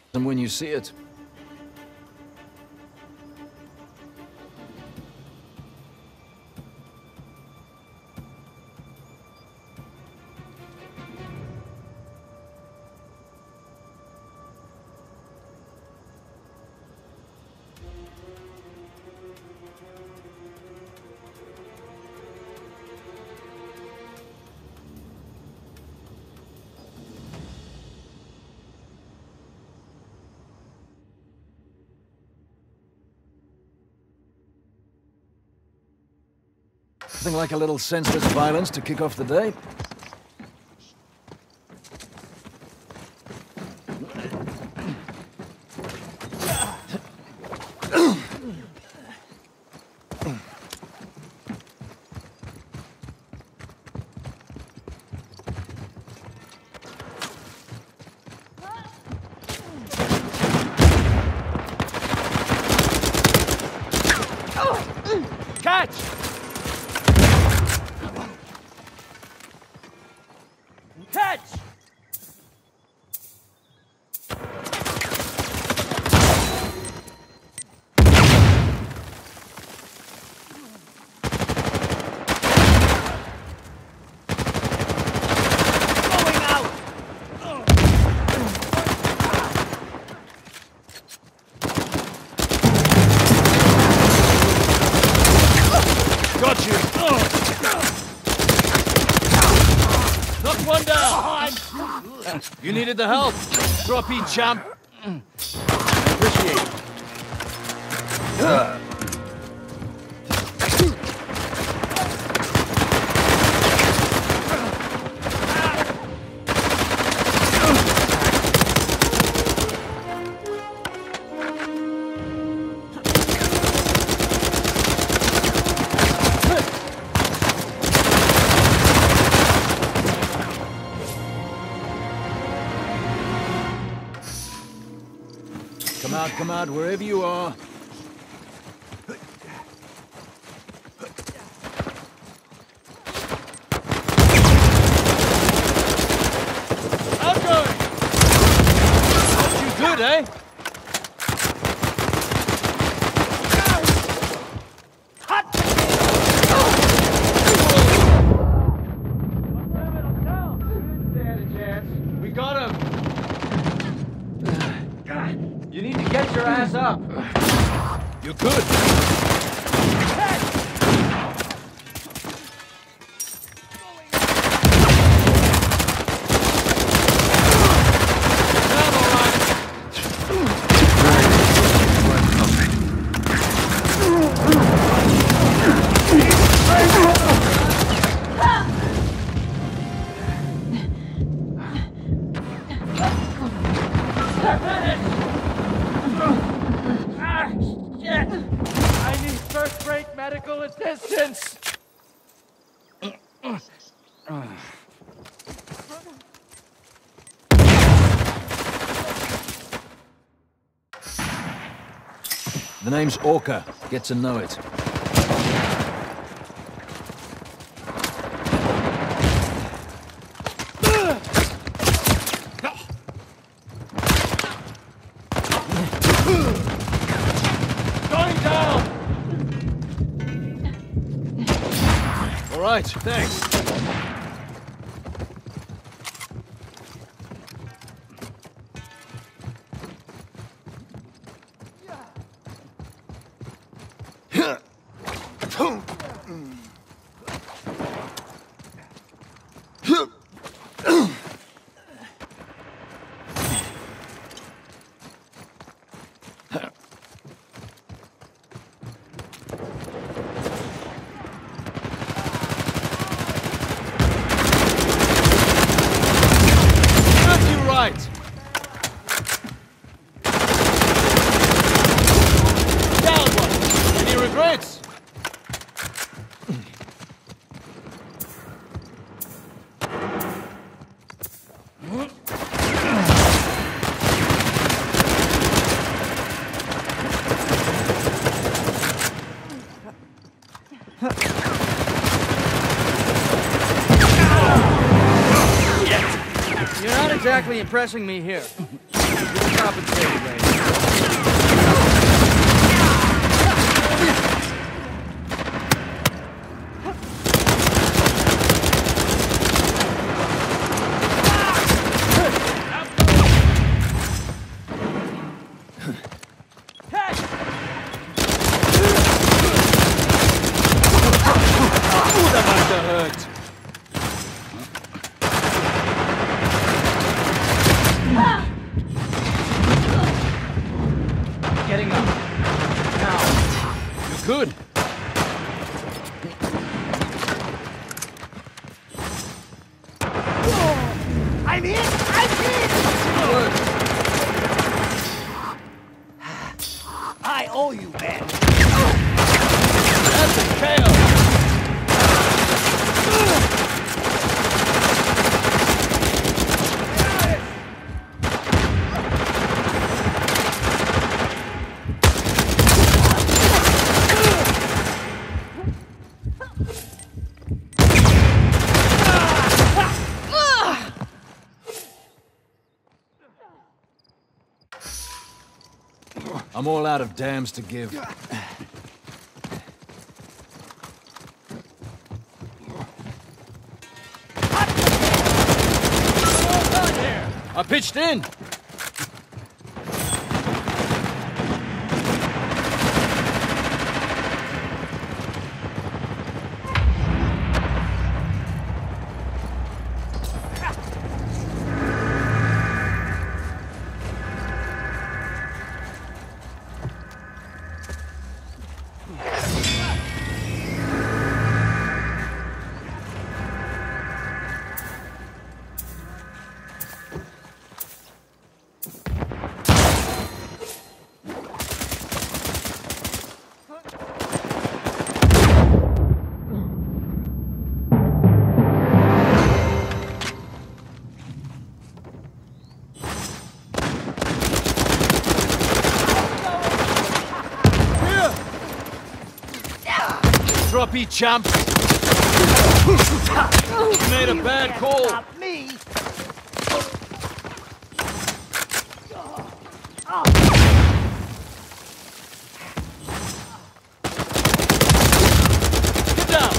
And when you see it. Something like a little senseless violence to kick off the day. Catch! Catch! Going out! Got you! Knock one down! You needed the help. Drop in, champ! Appreciate it. Come out, wherever you are. Outgoing! You good, eh? We got him! You need to get your ass up! You're good. I need first-rate medical assistance! The name's Orca. Get to know it. Going down! All right, thanks. Right! Down one! Any regrets? You're not exactly impressing me here. You're compensated, Rain. That must have hurt. Getting up. Now. You're good. I'm in! I'm in! Good. I owe you, man. That's a KO. I'm all out of dams to give. I pitched in. Droppy champ! You made a bad call! Not me! Get down!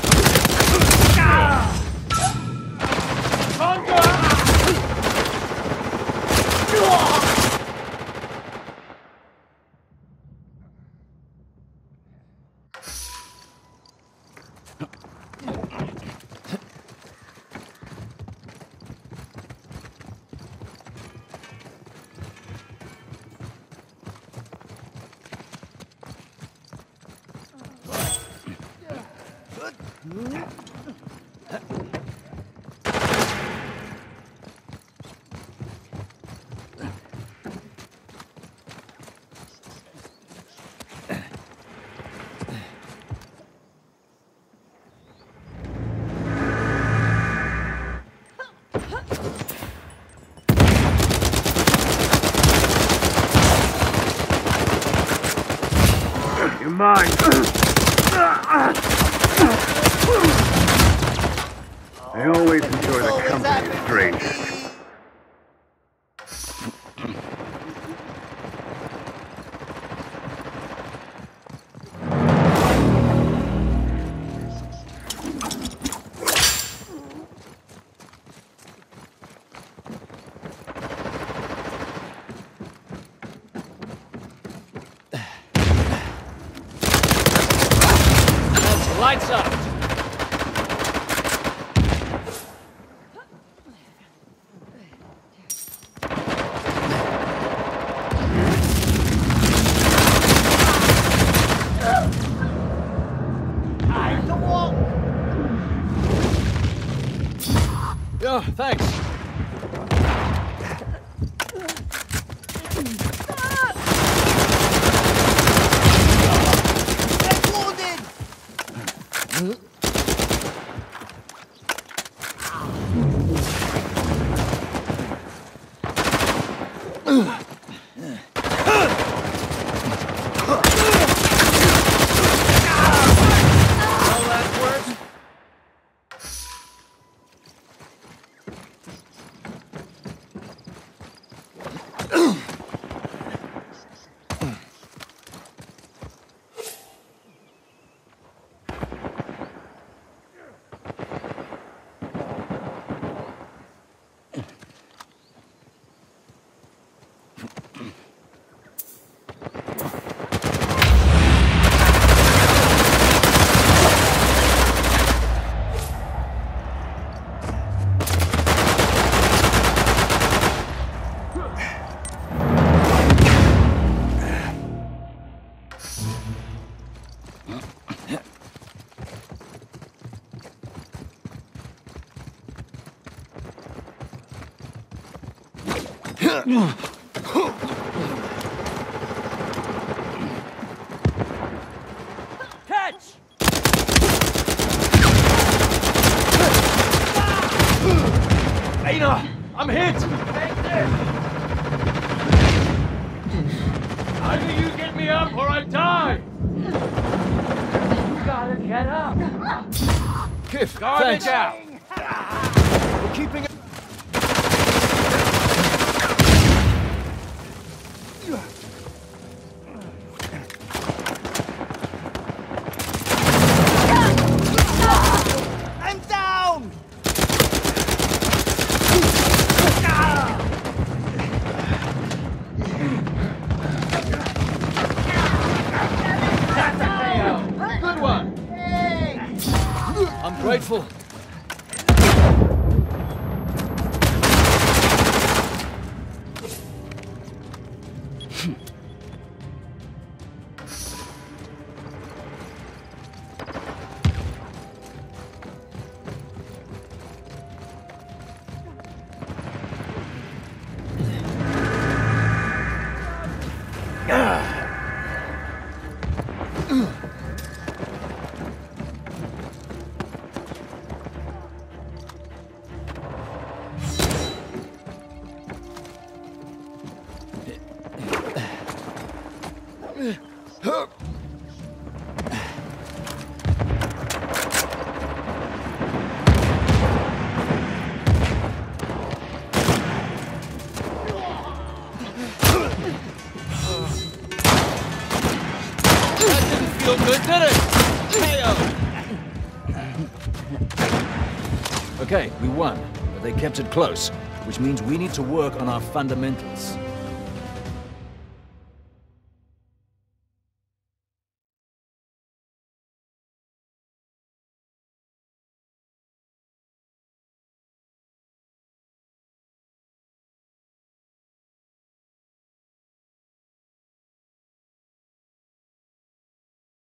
You're mine. I always enjoy the company of strangers. Lights up! I'm the wall! Yeah, thanks. Get wounded! Catch! Aina! I'm hit! Take this! Either you get me up or I die! You gotta get up! Kif, Garbage thanks. out! We're keeping it. I'm down! That's a KO! Good one! I'm grateful. Feel good, did it? KO! Okay, we won, but they kept it close, which means we need to work on our fundamentals.